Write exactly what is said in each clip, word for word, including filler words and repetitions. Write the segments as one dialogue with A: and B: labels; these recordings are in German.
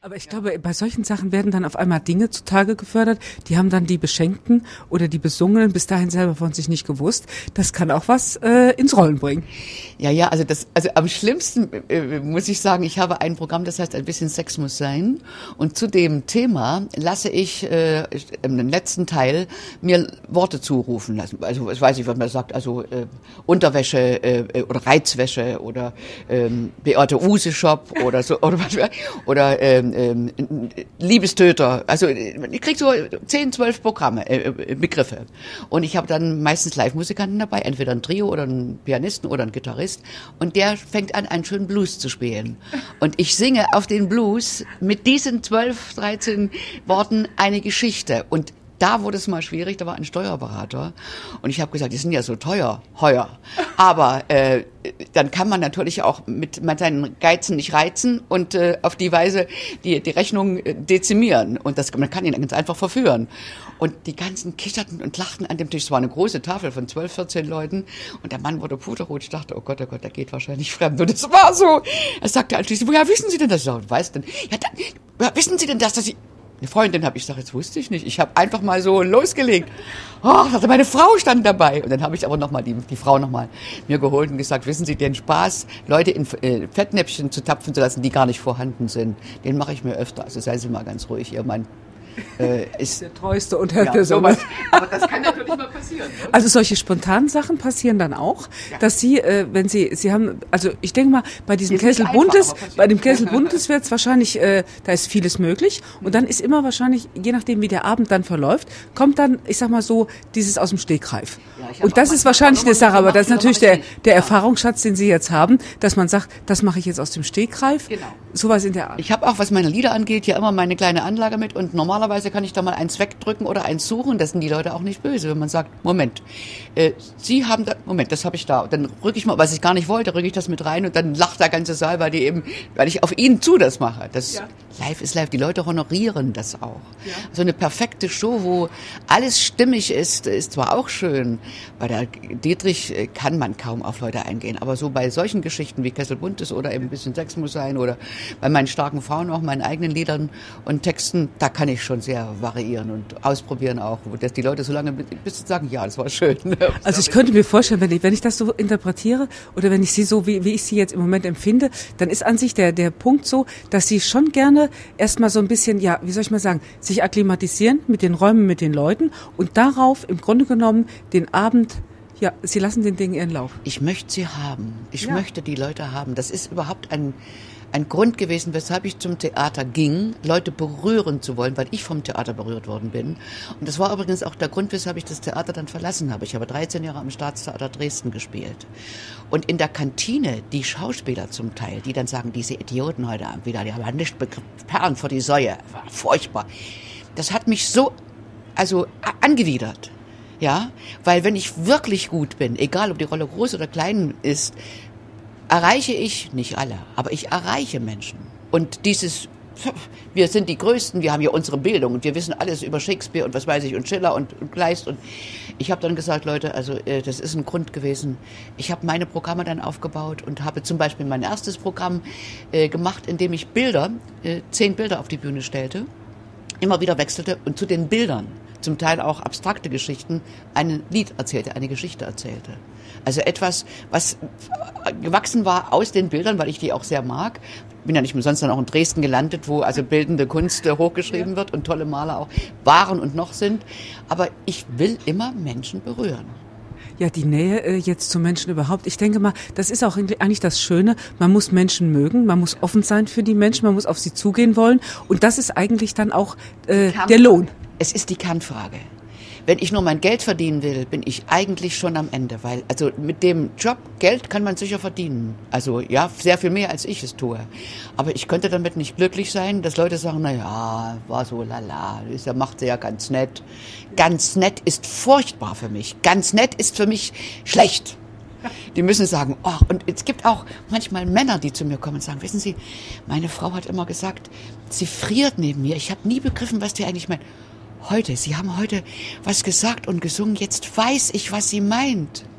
A: Aber ich glaube, bei solchen Sachen werden dann auf einmal Dinge zutage gefördert, die haben dann die Beschenkten oder die Besungenen bis dahin selber von sich nicht gewusst. Das kann auch was äh, ins Rollen bringen.
B: Ja, ja, also das, also am schlimmsten äh, muss ich sagen, ich habe ein Programm, das heißt, ein bisschen Sex muss sein. Und zu dem Thema lasse ich äh, im letzten Teil mir Worte zurufen lassen. Also ich weiß nicht, was man sagt, also äh, Unterwäsche äh, oder Reizwäsche oder ähm, Beate Use Shop oder so oder was oder ähm, ähm, Liebestöter. Also ich krieg so zehn, zwölf Programme, äh, Begriffe. Und ich habe dann meistens Live-Musikanten dabei, entweder ein Trio oder einen Pianisten oder einen Gitarrist. Und der fängt an, einen schönen Blues zu spielen. Und ich singe auf den Blues mit diesen zwölf, dreizehn Worten eine Geschichte. Und da wurde es mal schwierig, da war ein Steuerberater. Und ich habe gesagt, die sind ja so teuer, heuer. Aber äh, dann kann man natürlich auch mit, mit seinen Geizen nicht reizen und äh, auf die Weise die, die Rechnung dezimieren. Und das, man kann ihn ganz einfach verführen. Und die ganzen kicherten und lachten an dem Tisch. Es war eine große Tafel von zwölf, vierzehn Leuten. Und der Mann wurde puterrot. Ich dachte, oh Gott, oh Gott, der geht wahrscheinlich fremd. Und es war so. Er sagte anschließend, woher wissen Sie denn das? Ich weiß denn? Ja, dann, woher wissen Sie denn das, dass ich... Eine Freundin habe ich gesagt, das wusste ich nicht. Ich habe einfach mal so losgelegt. Oh, meine Frau stand dabei. Und dann habe ich aber noch mal die, die Frau noch mal mir geholt und gesagt, wissen Sie, den Spaß, Leute in äh, Fettnäpfchen zu tapfen zu lassen, die gar nicht vorhanden sind, den mache ich mir öfter. Also seien Sie mal ganz ruhig, Ihr Mann. Äh, ist
A: der treueste und der
B: ja, sowas.
A: Aber das kann natürlich mal passieren. Ne? Also solche spontanen Sachen passieren dann auch, ja. Dass Sie, äh, wenn Sie, Sie haben, also ich denke mal, bei diesem Kessel Buntes, bei dem Kessel Buntes wird es wahrscheinlich, äh, da ist vieles möglich und dann ist immer wahrscheinlich, je nachdem wie der Abend dann verläuft, kommt dann, ich sag mal so, dieses aus dem Stegreif. Ja, und das ist wahrscheinlich eine Sache, aber das ist natürlich der, der ja. Erfahrungsschatz, den Sie jetzt haben, dass man sagt, das mache ich jetzt aus dem Stegreif. Genau. Sowas in der Art.
B: Ich habe auch, was meine Lieder angeht, ja immer meine kleine Anlage mit und normalerweise Normalerweise kann ich da mal eins wegdrücken oder eins suchen. Das sind die Leute auch nicht böse, wenn man sagt, Moment, äh, Sie haben da, Moment, das habe ich da. Und dann rücke ich mal, was ich gar nicht wollte, rücke ich das mit rein und dann lacht der ganze Saal, weil die eben, weil ich auf ihnen zu das mache. Das ja. Live ist live. Die Leute honorieren das auch. Ja. So eine perfekte Show, wo alles stimmig ist, ist zwar auch schön. Bei der Dietrich kann man kaum auf Leute eingehen, aber so bei solchen Geschichten wie Kessel Buntes oder eben ein bisschen Sex muss sein oder bei meinen starken Frauen auch, meinen eigenen Liedern und Texten, da kann ich schon sehr variieren und ausprobieren auch, dass die Leute so lange bis sie sagen, ja, das war schön.
A: Also ich könnte mir vorstellen, wenn ich, wenn ich das so interpretiere oder wenn ich sie so, wie, wie ich sie jetzt im Moment empfinde, dann ist an sich der, der Punkt so, dass sie schon gerne erstmal so ein bisschen, ja, wie soll ich mal sagen, sich akklimatisieren mit den Räumen, mit den Leuten und darauf im Grunde genommen den Abend, ja, sie lassen den Dingen ihren Lauf.
B: Ich möchte sie haben. Ich
A: ja.
B: möchte die Leute haben. Das ist überhaupt ein ein Grund gewesen, weshalb ich zum Theater ging, Leute berühren zu wollen, weil ich vom Theater berührt worden bin. Und das war übrigens auch der Grund, weshalb ich das Theater dann verlassen habe. Ich habe dreizehn Jahre am Staatstheater Dresden gespielt. Und in der Kantine, die Schauspieler zum Teil, die dann sagen, diese Idioten heute Abend wieder, die haben nicht begriffen, Perlen vor die Säue, war furchtbar. Das hat mich so, also angewidert. Ja, weil wenn ich wirklich gut bin, egal ob die Rolle groß oder klein ist, erreiche ich, nicht alle, aber ich erreiche Menschen. Und dieses, wir sind die Größten, wir haben ja unsere Bildung und wir wissen alles über Shakespeare und was weiß ich und Schiller und, und Kleist. Und ich habe dann gesagt, Leute, also äh, das ist ein Grund gewesen. Ich habe meine Programme dann aufgebaut und habe zum Beispiel mein erstes Programm äh, gemacht, in dem ich Bilder, äh, zehn Bilder auf die Bühne stellte, immer wieder wechselte und zu den Bildern, zum Teil auch abstrakte Geschichten, ein Lied erzählte, eine Geschichte erzählte. Also etwas, was gewachsen war aus den Bildern, weil ich die auch sehr mag. Bin ja nicht umsonst dann auch in Dresden gelandet, wo also bildende Kunst hochgeschrieben wird und tolle Maler auch waren und noch sind. Aber ich will immer Menschen berühren.
A: Ja, die Nähe äh, jetzt zu Menschen überhaupt. Ich denke mal, das ist auch eigentlich das Schöne. Man muss Menschen mögen, man muss offen sein für die Menschen, man muss auf sie zugehen wollen. Und das ist eigentlich dann auch äh, der Lohn.
B: Es ist die Kernfrage. Wenn ich nur mein Geld verdienen will, bin ich eigentlich schon am Ende, weil also mit dem Job Geld kann man sicher verdienen. Also ja, sehr viel mehr als ich es tue. Aber ich könnte damit nicht glücklich sein, dass Leute sagen, na ja, war so lala, ist ja macht sie ja ganz nett. Ganz nett ist furchtbar für mich. Ganz nett ist für mich schlecht. Die müssen sagen, oh, und es gibt auch manchmal Männer, die zu mir kommen und sagen, wissen Sie, meine Frau hat immer gesagt, sie friert neben mir. Ich habe nie begriffen, was die eigentlich meint. Heute, Sie haben heute was gesagt und gesungen, jetzt weiß ich, was sie meint.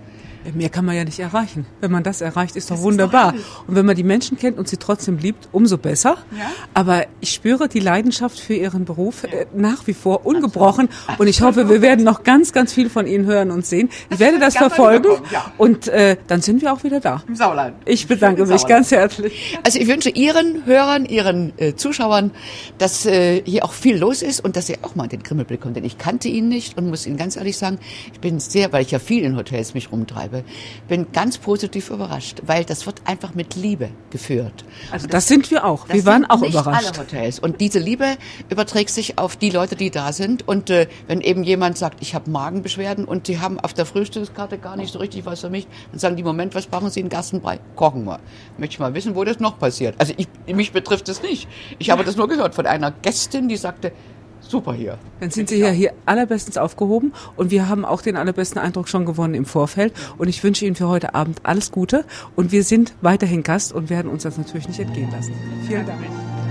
A: Mehr kann man ja nicht erreichen. Wenn man das erreicht, ist doch das wunderbar. Ist doch und wenn man die Menschen kennt und sie trotzdem liebt, umso besser. Ja? Aber ich spüre die Leidenschaft für Ihren Beruf ja. äh, nach wie vor ungebrochen. Absolut. Und ich hoffe, wir werden noch ganz, ganz viel von Ihnen hören und sehen. Ich das werde das verfolgen ja. und äh, dann sind wir auch wieder da.
B: Im Sauerland.
A: Ich bedanke mich Sauerland. ganz herzlich.
B: Also ich wünsche Ihren Hörern, Ihren äh, Zuschauern, dass äh, hier auch viel los ist und dass Sie auch mal in den Krimmelblick kommen. Denn ich kannte ihn nicht und muss Ihnen ganz ehrlich sagen, ich bin sehr, weil ich ja viel in Hotels mich rumtreibe, bin ganz positiv überrascht, weil das wird einfach mit Liebe geführt.
A: Also das, das sind wir auch. Wir waren auch überrascht.
B: Alle Hotels. Und diese Liebe überträgt sich auf die Leute, die da sind. Und äh, wenn eben jemand sagt, ich habe Magenbeschwerden und die haben auf der Frühstückskarte gar nicht so richtig was für mich, dann sagen die, Moment, was brauchen Sie, einen Gerstenbrei? Kochen wir. Möchte ich mal wissen, wo das noch passiert. Also ich, mich betrifft das nicht. Ich habe das nur gehört von einer Gästin, die sagte, super hier.
A: Dann sind Sie ja hier allerbestens aufgehoben und wir haben auch den allerbesten Eindruck schon gewonnen im Vorfeld und ich wünsche Ihnen für heute Abend alles Gute und wir sind weiterhin Gast und werden uns das natürlich nicht entgehen lassen. Vielen Dank.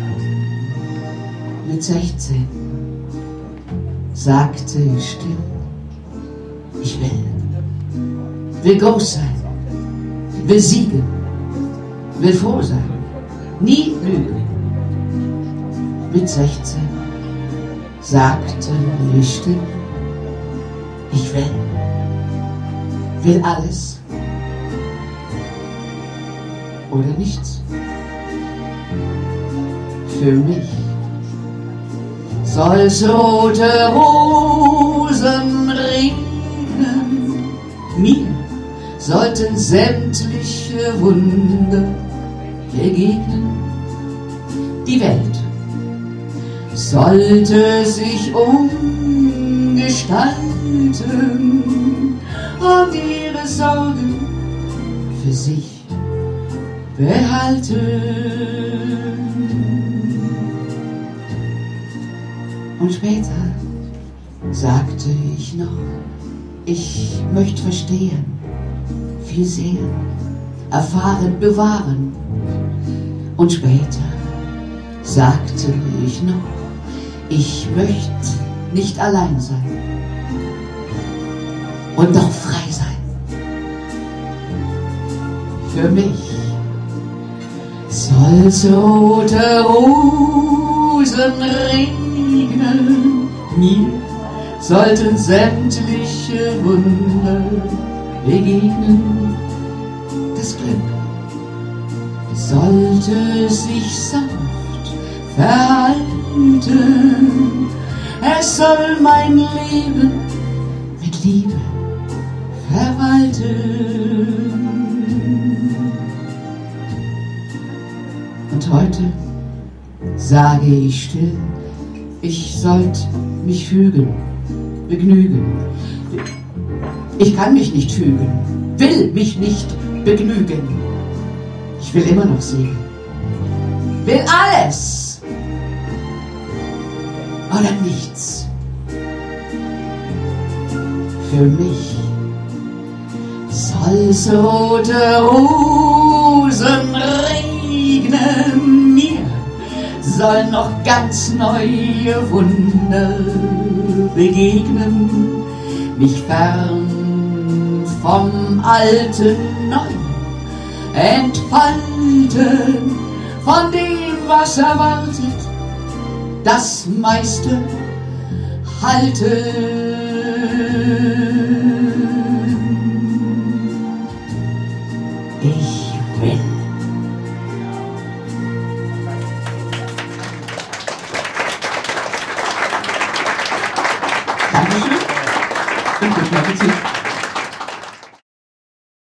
C: Mit sechzehn sagte ich still, ich will, will groß sein, will siegen, will froh sein, nie lügen. Mit sechzehn sagte ich still, ich will, will alles oder nichts. Für mich soll's rote Rosen regnen, mir sollten sämtliche Wunder begegnen. Die Welt sollte sich umgestalten und ihre Sorgen für sich behalten. Und später sagte ich noch, ich möchte verstehen, viel sehen, erfahren, bewahren. Und später sagte ich noch, ich möchte nicht allein sein und doch frei sein. Für mich soll's rote Rosen regnen, mir sollten sämtliche Wunder begegnen. Das Glück sollte sich sanft verhalten, es soll mein Leben mit Liebe verwalten. Und heute sage ich still, ich sollt mich fügen, begnügen. Ich kann mich nicht fügen, will mich nicht begnügen. Ich will immer noch sehen, will alles oder nichts. Für mich soll's rote Rosen regnen, mir sollen noch ganz neue Wunder begegnen, mich fern vom Alten neu entfalten, von dem, was erwartet, das meiste halten. Ich will. Dankeschön. Und guten Appetit.